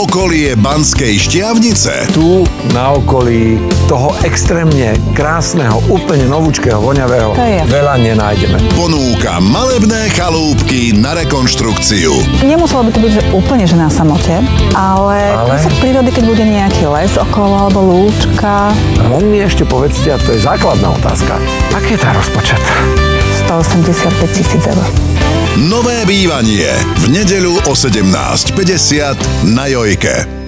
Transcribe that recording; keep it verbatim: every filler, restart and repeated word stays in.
okolie Banskej Štiavnice? Tu na okolí toho extrémne krásneho, úplne novúčkého, voňavého veľa nenájdeme. Ponúka malebné chalúbky na rekonštrukciu. Nemuselo by to byť že úplne že na samote, ale, ale... kúsok prírody, keď bude nejaký les okolo alebo lúčka. Len mi ešte povedzte, a to je základná otázka, aký je tá rozpočet? stoosemdesiatpäť tisíc eur. Nové bývanie v nedeľu o sedemnásť päťdesiat na Jojke.